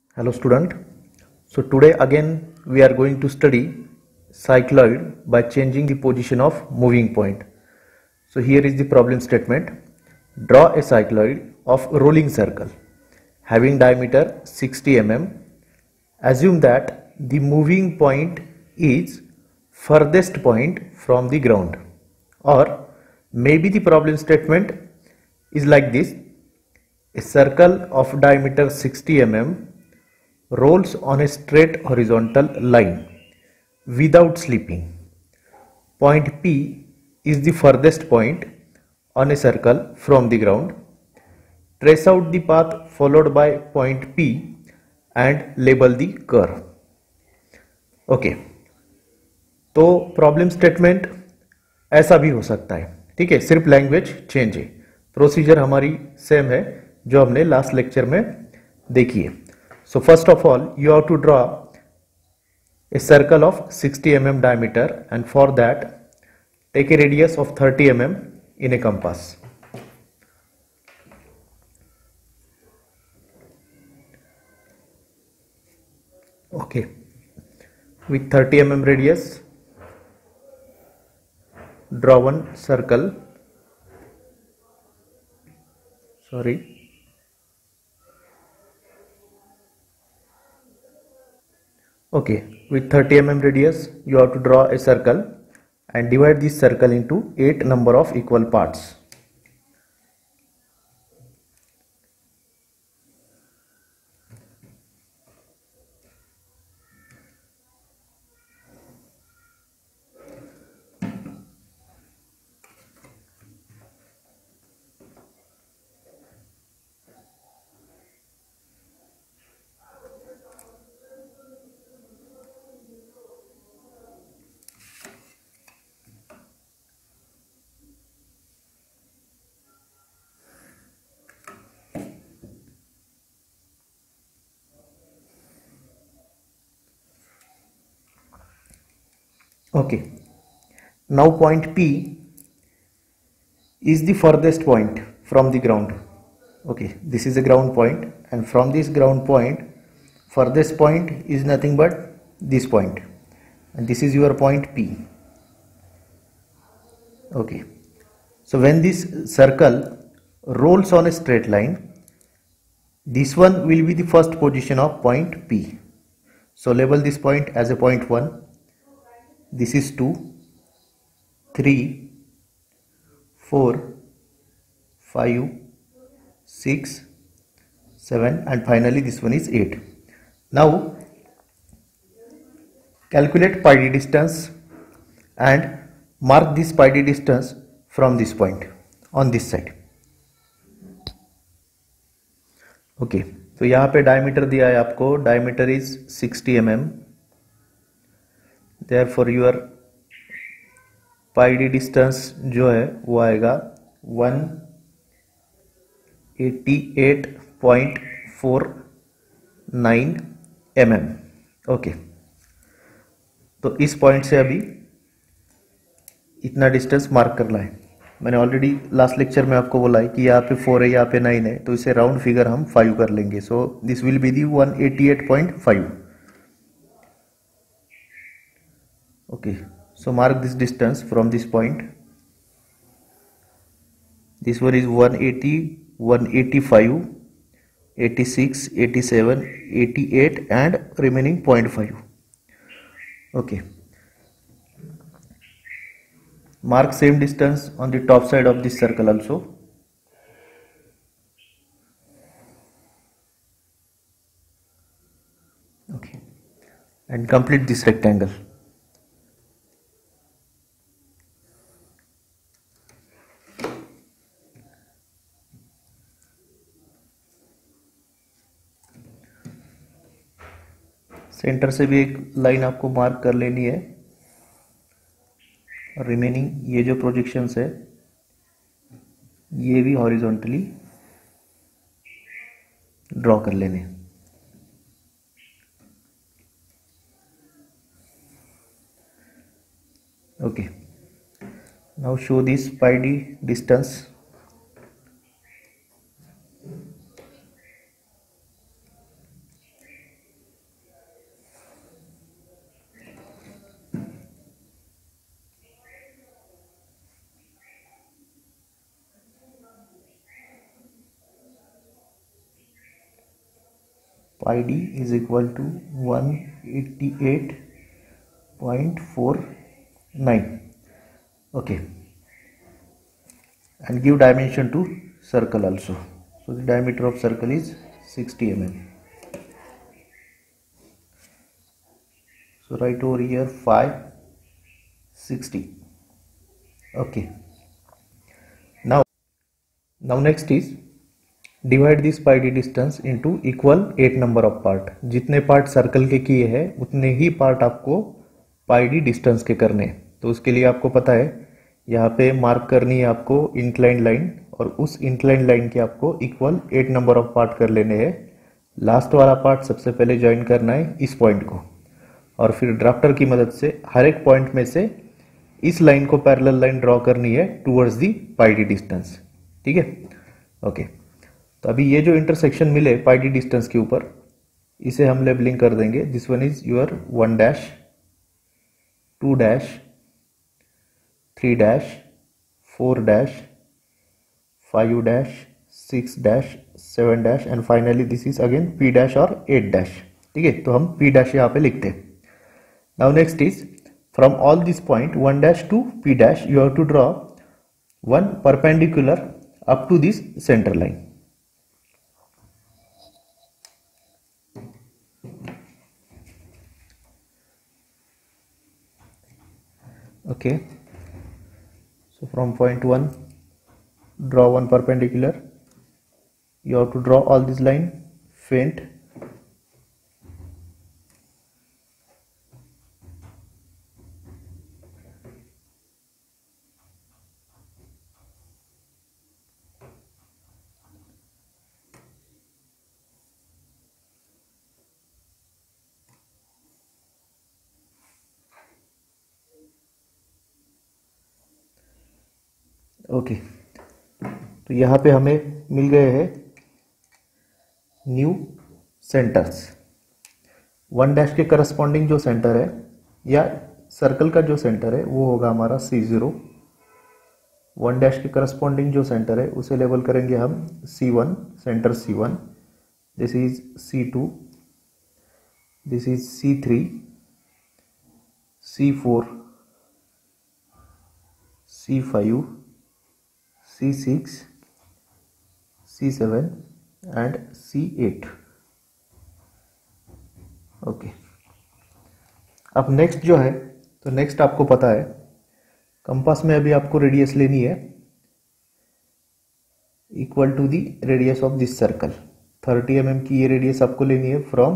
Hello student. So today again we are going to study cycloid by changing the position of moving point. So here is the problem statement. Draw a cycloid of rolling circle having diameter 60 mm. Assume that the moving point is furthest point from the ground, or maybe the problem statement is like this: a circle of diameter 60 mm rolls on a straight horizontal line without slipping. Point P is the furthest point on a circle from the ground. Trace out the path followed by point P and label the curve. Okay, तो problem statement ऐसा भी हो सकता है, ठीक है, सिर्फ language change है। प्रोसीजर हमारी सेम है जो हमने लास्ट लेक्चर में देखी है। So first of all, you have to draw a circle of 60 mm diameter, and for that take a radius of 30 mm in a compass. Okay, with 30 mm radius, draw one circle. Sorry. Okay, with 30 mm radius you have to draw a circle and divide this circle into 8 number of equal parts. Okay, now point P is the furthest point from the ground. Okay, this is a ground point, and from this ground point furthest point is nothing but this point, and this is your point P. Okay, so when this circle rolls on a straight line, this one will be the first position of point P. So label this point as a point 1. This is 2, 3, 4, 5, 6, 7, and finally this one is 8. Now calculate pi d distance and mark this pi d distance from this point on this side. Okay, तो यहाँ पे diameter दिया है आपको, diameter is 60 mm. Therefore your pi d distance जो है वो आएगा 188.49 mm. ओके, तो इस पॉइंट से अभी इतना डिस्टेंस मार्क करना है। मैंने ऑलरेडी लास्ट लेक्चर में आपको बोला है कि यहाँ पे 4 है, यहाँ पे 9 है, तो इसे राउंड फिगर हम 5 कर लेंगे। So this will be the 188.5. Okay, so mark this distance from this point. This one is 180, 185, 86, 87, 88 and remaining 0.5. Okay, mark same distance on the top side of this circle also. Okay, and complete this rectangle. Centre से भी एक line आपको mark कर लेनी है, और remaining ये जो प्रोजेक्शंस है ये भी हॉरिजॉन्टली ड्रॉ कर लेने। Okay, now show this pi D distance. pi d is equal to 188.49. Okay, and give dimension to circle also. So the diameter of circle is 60 mm. So write over here 560. Okay, now next is divide this pi D distance into equal 8 number of part. जितने part circle के किए हैं उतने ही part आपको पाई D distance के करने हैं. तो उसके लिए आपको पता है यहाँ पे मार्क करनी है आपको इंक्लाइन लाइन, और उस इंक्लाइन लाइन के आपको इक्वल 8 नंबर ऑफ पार्ट कर लेने हैं. लास्ट वाला पार्ट सबसे पहले ज्वाइन करना है इस पॉइंट को, और फिर ड्राफ्टर की मदद से हर एक पॉइंट में से इस लाइन को पैरेलल लाइन ड्रॉ करनी है towards the pi D distance. ठीक है, ओके. तो अभी ये जो इंटरसेक्शन मिले पाई डी डिस्टेंस के ऊपर, इसे हम लेबलिंग कर देंगे. This one is your 1 dash, 2 dash, 3 dash, 4 dash, 5 dash, 6 dash, 7 dash, and finally this is again P dash और 8 डैश. ठीक है, तो हम P डैश यहाँ पे लिखते हैं. Now next is from all this point 1 dash to P dash you have to draw one perpendicular up to this centre line. Okay, so from point 1 draw one perpendicular. You have to draw all this line faint. Okay, तो यहाँ पे हमें मिल गए हैं new centres. 1 dash के corresponding जो centre है या सर्कल का जो सेंटर है वो होगा हमारा C0. 1 डैश के करस्पॉन्डिंग जो सेंटर है उसे लेबल करेंगे हम C1, centre C1. This is C2, this is C3, C4, C5, C6, C7 and C8. Okay, अब नेक्स्ट जो है, तो नेक्स्ट आपको पता है कंपास में अभी आपको रेडियस लेनी है equal to the radius of this circle. 30 mm की ये रेडियस आपको लेनी है फ्रॉम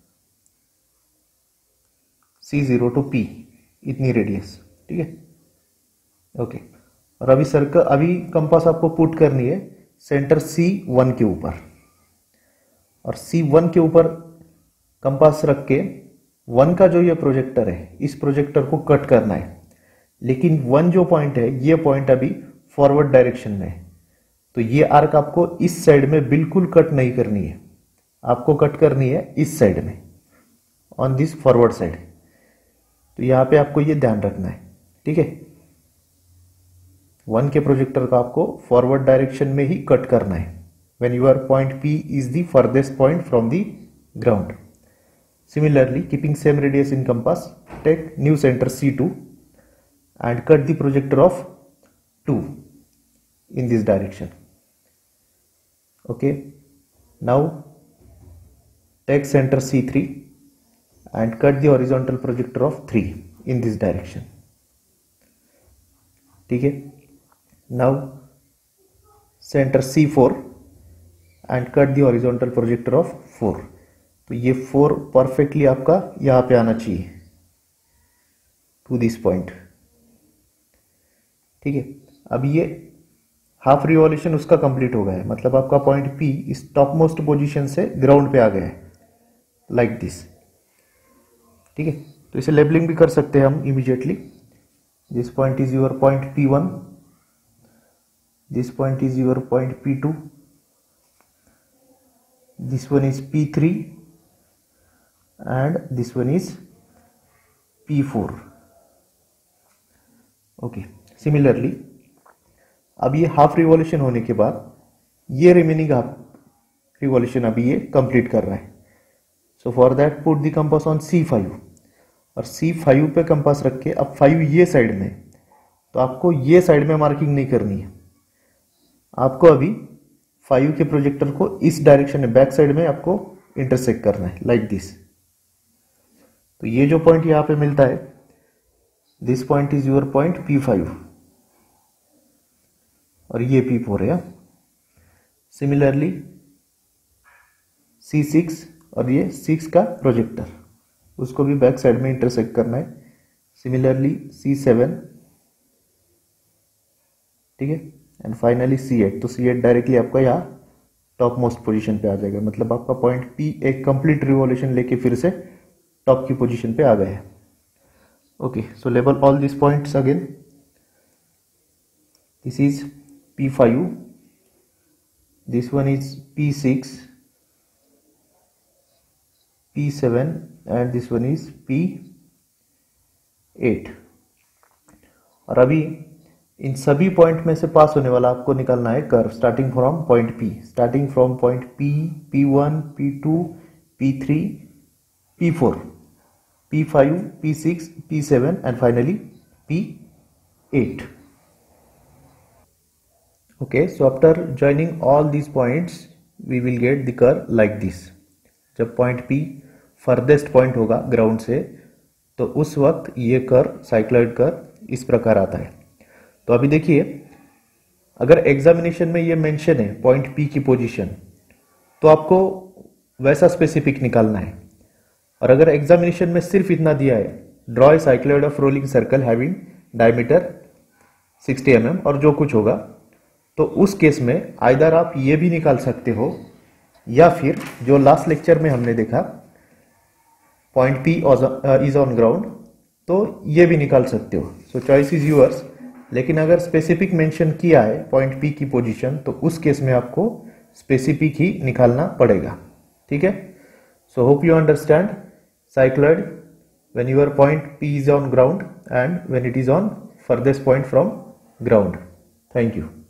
C0 टू P, इतनी रेडियस. ठीक है, ओके. और अभी कंपास आपको पुट करनी है सेंटर C1 के ऊपर, और C1 के ऊपर कंपास रख के 1 का जो ये प्रोजेक्टर है इस प्रोजेक्टर को कट करना है. लेकिन 1 जो पॉइंट है ये पॉइंट अभी फॉरवर्ड डायरेक्शन में है, तो ये आर्क आपको इस साइड में बिल्कुल कट नहीं करनी है, आपको कट करनी है इस साइड में, ऑन दिस फॉरवर्ड साइड. तो यहाँ पे आपको ये ध्यान रखना है. ठीक है, 1 के प्रोजेक्टर का आपको फॉरवर्ड डायरेक्शन में ही कट करना है when your point P is the furthest point from the ground. Similarly, keeping same radius in compass, take new center C2 and cut the projector of 2 in this direction. Okay, now take center C3 and cut the horizontal projector of 3 in this direction. ठीक है, now center C4 and cut the horizontal projector of 4. तो ये 4 perfectly आपका यहाँ पे आना चाहिए to this point. ठीक है, अब ये हाफ रिवॉल्यूशन उसका कंप्लीट हो गया है, मतलब आपका पॉइंट P इस टॉप मोस्ट पोजिशन से ग्राउंड पे आ गया है लाइक दिस. ठीक है, तो इसे लेबलिंग भी कर सकते हैं हम immediately. This point is your point P1, this point is your point P2, this one is P3 and this one is P4. Okay, similarly अब ये हाफ रिवॉल्यूशन होने के बाद ये रिमेनिंग हाफ रिवॉल्यूशन अभी ये कंप्लीट कर रहा है. So for that put the compass on C5 और C5 पे कंपास रख के अब 5 ये साइड में, तो आपको ये साइड में मार्किंग नहीं करनी है, आपको अभी 5 के प्रोजेक्टर को इस डायरेक्शन में बैक साइड में आपको इंटरसेक्ट करना है लाइक दिस। तो ये जो पॉइंट यहां पे मिलता है, this point is your point P5 और ये P4 है। सिमिलरली C6 और ये 6 का प्रोजेक्टर, उसको भी बैक साइड में इंटरसेक्ट करना है। सिमिलरली C7, ठीक है, एंड फाइनली C8। तो C8 डायरेक्टली आपका यहाँ टॉप मोस्ट पोजीशन पे आ जाएगा, मतलब आपका पॉइंट P एक कंप्लीट रिवॉल्यूशन लेके फिर से टॉप की पोजीशन पे आ गया है। Okay, so label all this points again. This is P5, this one is P6, P7 and this one is P8। और अभी इन सभी पॉइंट में से पास होने वाला आपको निकालना है curve starting from point P, starting from point P, P1, P2, P3, P4, P5, P6, P7 and finally P8। Okay, so after joining all these points we will get the curve like this। जब point P furthest point होगा ground से, तो उस वक्त ये curve cycloid curve इस प्रकार आता है। तो अभी देखिए, अगर एग्जामिनेशन में ये मेंशन है पॉइंट P की पोजीशन, तो आपको वैसा स्पेसिफिक निकालना है। और अगर एग्जामिनेशन में सिर्फ इतना दिया है, draw a cycloid of rolling circle having diameter 60 mm और जो कुछ होगा, तो उस केस में आइदर आप ये भी निकाल सकते हो या फिर जो लास्ट लेक्चर में हमने देखा point P is on ground, तो ये भी निकाल सकते हो। So choice is yours. लेकिन अगर स्पेसिफिक मेंशन किया है पॉइंट P की पोजीशन, तो उस केस में आपको स्पेसिफिक ही निकालना पड़ेगा, ठीक है। So hope you understand cycloid when your point P is on ground and when it is on furthest point from ground. Thank you.